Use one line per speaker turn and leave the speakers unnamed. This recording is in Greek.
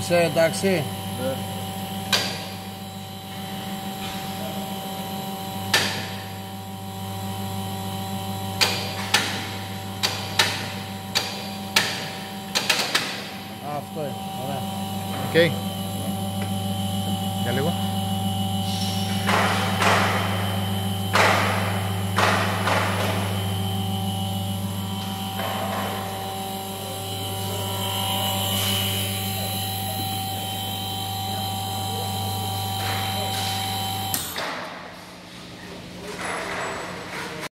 Είσαι εντάξει?
Ναι.
Αυτό είναι, ωραία.
Οκ. Για λίγο.